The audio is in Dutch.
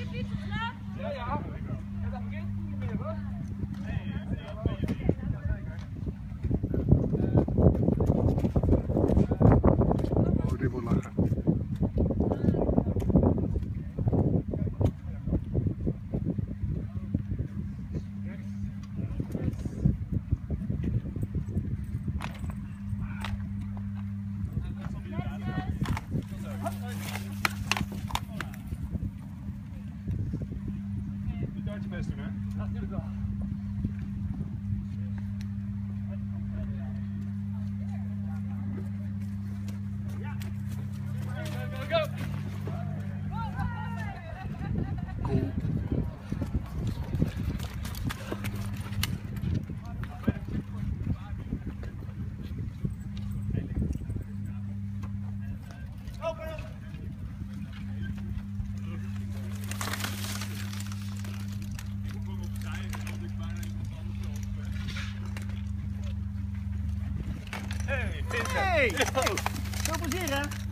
Ja, ja. En dat begint niet meer hoor. Oh, dit wordt lachen. Je best doen, hè? Ja, natuurlijk wel. Go, Cool. Hey, Vincent. Hey! Veel plezier hè!